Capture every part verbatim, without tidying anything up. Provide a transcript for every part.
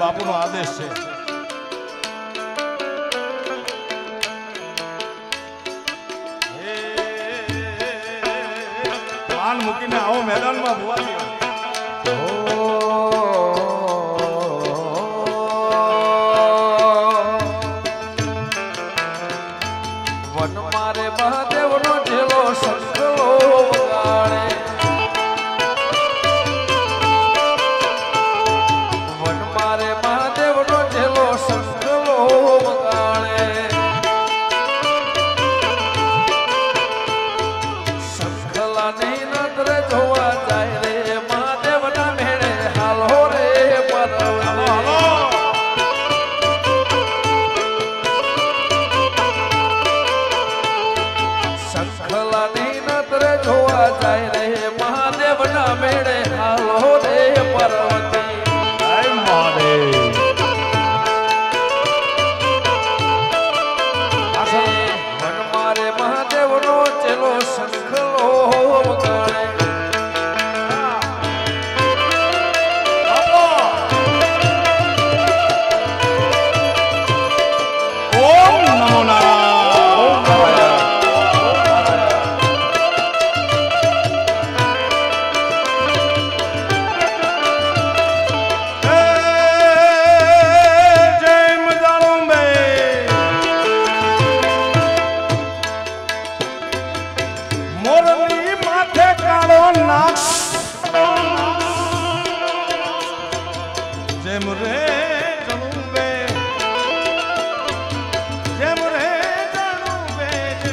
બાપુનો આદેશ છે. પાન મૂકીને આવો મેદાનમાં ભુવાજી. વન મારે મહાદેવ નો ઢેલો સંકલો વગાડે, વન મારે મહાદેવ નો ઢેલો સંકલો વગાડે, સંખલા ની નજરે જોવા જાય રે મહાદેવ ના મેળે હાલો રે પરવલે. સંખલાની નજરે જોવા જાય રે મહાદેવ ના મેળે હાલો રે પર્વતી. જય મહાદેવ. વન મારે મહાદેવ નો ચેલો સંખલો વગાડે, ઓમ નમો નારાયણ. જેમ રે જણું બે, જેમ રે જણું બે,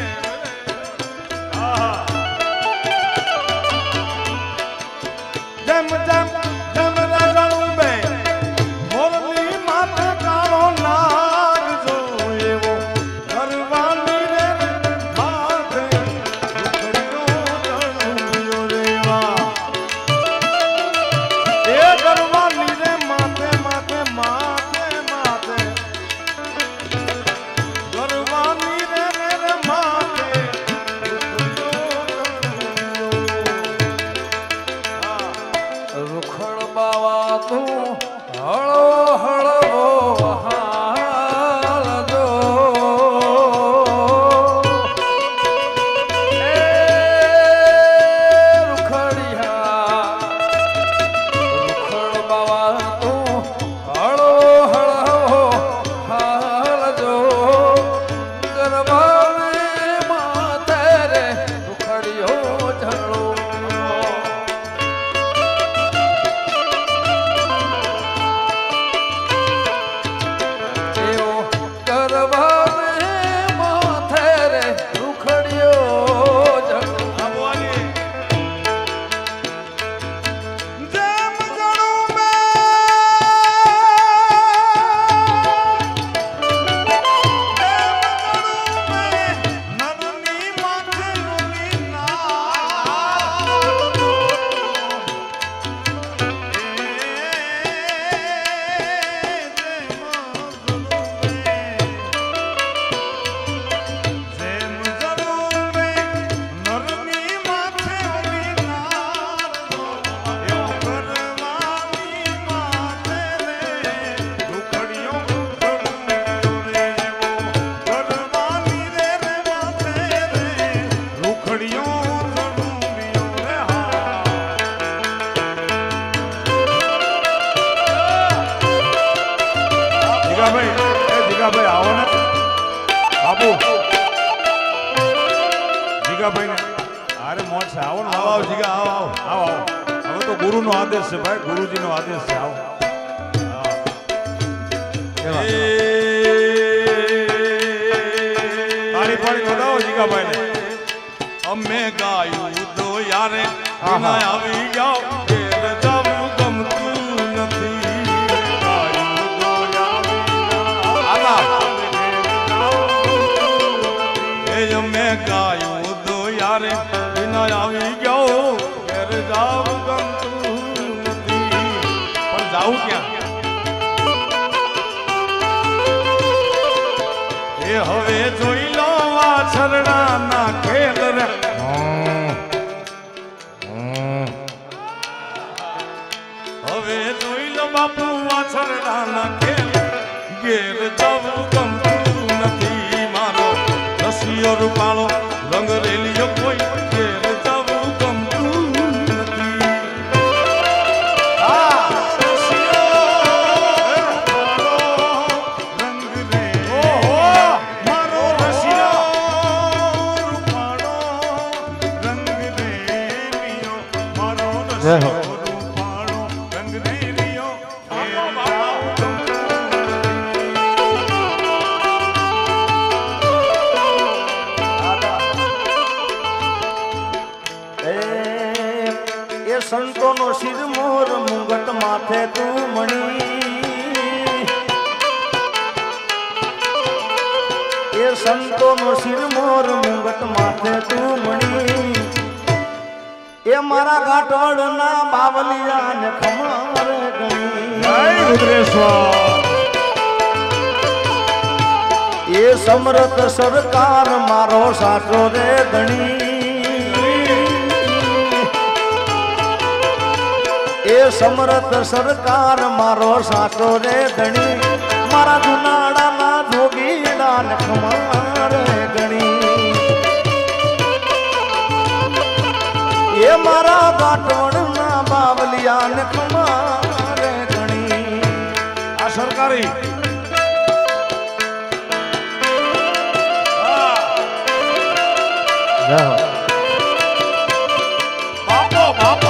જેમ જેમ જેમ રે જણું બે, મોરની માથે કાળો નાગ જો એવો કરવાની રે માથે જણું રેવા એ કરવાની રે માથે માથે માથે માથે કરવાની રે રે માથે. રૂખડ બાવા તું હળો હળવો હાલજો, એ રૂખડિયા રૂખડ બાવા તું હળો હળવો હાલજો, ગરબાને માથે રે રૂખડિયો ઝળો. એવો ગરબાને માથે રે રૂખડિયો ઝળો. આ ભુવાજી. જેમ જણું બે, નરની માથે રોગી જીગાભાઈ આવો ને બાપુ. જીગાભાઈ ને અરે મોજ છે. આવો ને આવો આવો જીગા આવો આવો આવો આવો. હવે તો ગુરુનો આદેશ છે ભાઈ, ગુરુજીનો આદેશ છે. આવો તાળી પાડી વધાવો જીગાભાઈ ને. અમે ગાયું તો યારે આવી જાઓ જવું ગમતું નથી. મેં ગાયું તો યારે વિના આવી ગયો ઘેર જાવ ગમતું નથી. પણ જાવું ક્યાં? એ હવે જોઈ લો વાછરડા ના ખેલ રે. હવે જોઈ લો બાપુ વાછરડા ના ખેલ ઘેર જવું ગમતું નથી મારો રસિયો રૂપાળો રંગ રેલિયો કોઈ ઘેર જવું ગમતું નથી. આ રસિયો રૂપાળો રંગ રેલિયો મારો રસિયો રૂપાળો રંગ રેલિયો મારો રસિયો રૂપાળો રંગ રેલિયો એ સંતોનો શિર મોર મુંગટ માથે તું મણી એ સંતોનો શિર મોર મુંગટ માથે તું મણી એ મારા ઘાટોળના બાવલિયા ને ખમારે ગણી જય રુદ્રેશ્વર. એ સમરથ સરકાર મારો સાચો રે ગણી એ સમરથ સરકાર મારો સાચો રે ધણી મારા જુનાડાના જોગીડા ને ખમારે ગણી એ મારા બાટવણના બાવલિયા ને ખમારે ગણી. આ સરકારી બાપો બાપો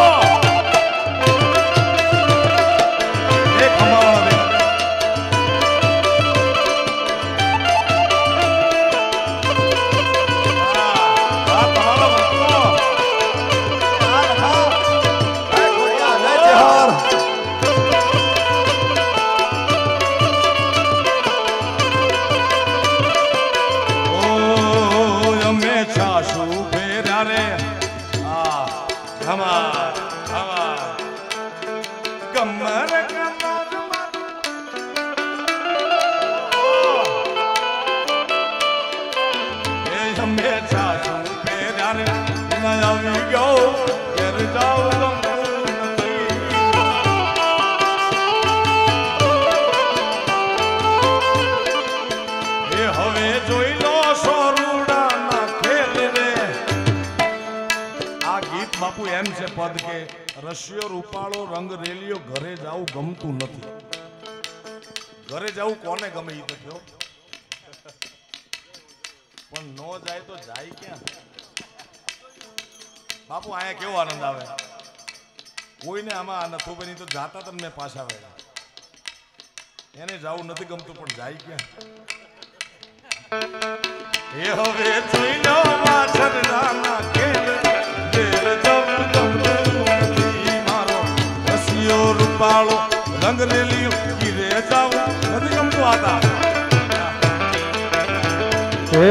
એ ખમાવાનો દે. આ તમારો ભક્તો. ઓ અમે છાસુ ફેર્યા રે આ ખમા ખમા કમર કમર એ અમે છાસુ ફેર્યા રે ના આવી ગયો ઘેર જાવ ગમતું નથી. એ હવે જોઈ લો સોરુડાના ખેલ રે. આ ગીત બાપુ એમ છે પદ કે રશિયો રૂપાળો રંગ રેલિયો ઘરે જાવું ગમતું નથી. ઘરે જાવું કોને ગમે ઈ તો કયો. પણ નો જાય તો જાય ક્યાં બાપુ. આયા કેવો આનંદ આવે કોઈને આમાં નથી બની તો જાતા તમને પાછા વેળા એને જાવું નથી ગમતું પણ જાય ક્યાં. એ હવે જોઈ લો માછરડાના ખેલ ઘેર જવું ગમતું નથી મારો રસિયો રૂપાળો રંગ રેલિયો ઘીરે જાવું નથી ગમતું. આતા હે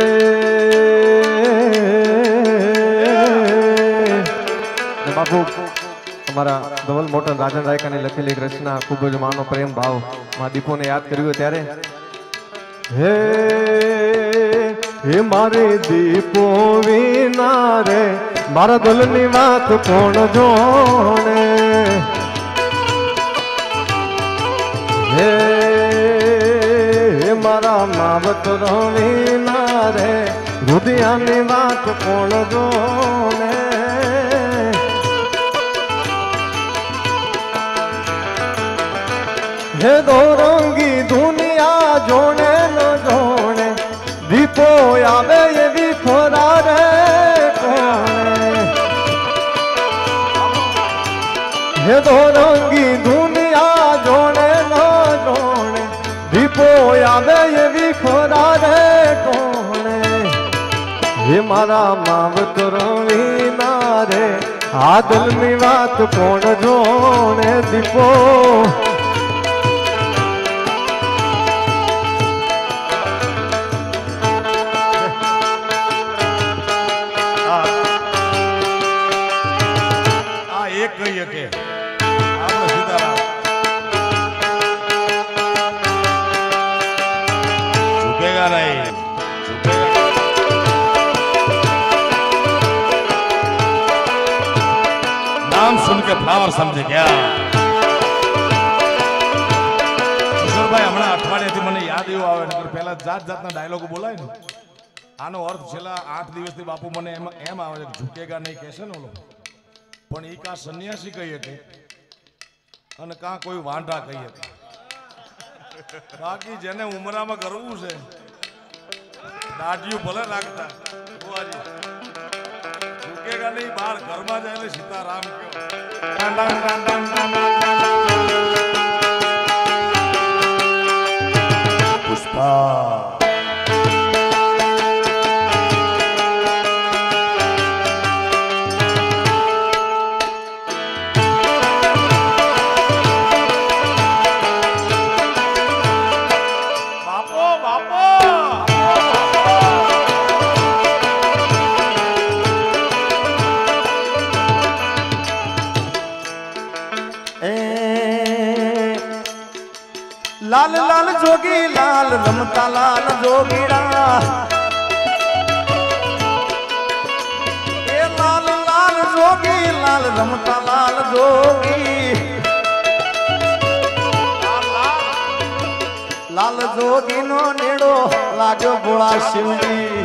બાપુ અમારા ધવલ મોટન રાજન રાયકાની લખેલી એક રચના ખૂબ જ માનો પ્રેમ ભાવ માં દીપોને યાદ કર્યું ત્યારે હે હે મારે દીપો વિના રે મારા દલની વાત કોણ જોણે હે મારા માવત વિના રે રુદિયાની વાત કોણ જોણે હે દોરંગી દુનિયા જોણે ન જોણે દીપો આવે એવી ખોરા રે કોણે હે દોરંગી દુનિયા જોણે ન જોણે દીપો આવે એવી ખોરા રે કોણે હે મારા માવતર વિના રે આ દિલની વાત કોણ જોણે દીપો કહીએ કે આપણે સીતારામ ઝુકેગા નહીં ઝુકેગા. नाम सुन के फ्लावर समझ गया. ભાઈ હમણાં અઠવાડિયાથી મને યાદ એવું આવે નકર પહેલા જાત જાતના ડાયલોગો બોલાય ને આનો અર્થ છેલ્લા આઠ દિવસથી બાપુ મને એમ એમ આવે છે ઝૂકેગા નહીં કહેશે ને ઓલો પણ એ કાં સંન્યાસી કહીએ કે અને કાં કોઈ વાંઢા કહીએ બાકી જેને ઉમરામાં કરવું છે દાઢિયું ભલે નાખતા ઝૂકેગા નહીં બહાર ઘરમાં જાય ને સીતારામ પુષ્પા लाल लाल जोगी लाल रमता लाल जोगीड़ा ए लाल लाल जोगी लाल रमता लाल जोगी लाल जोगी नो नेड़ो लाग्यो भोळा शिवजी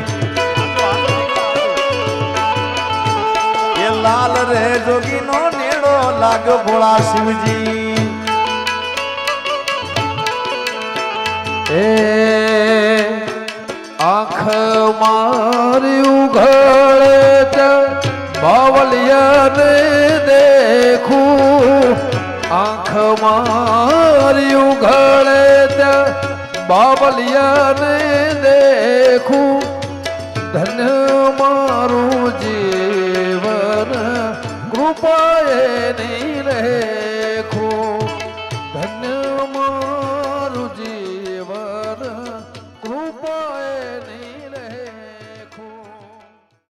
ए लाल रे जोगी नो नेड़ो लाग्यो भोळा शिवजी ए आँख मारी उघड़े त बावलिया ने देखूं आँख मारी उघड़े त बावलिया ने देखूं धन्य मारू जीवन कृपाए नहीं रहे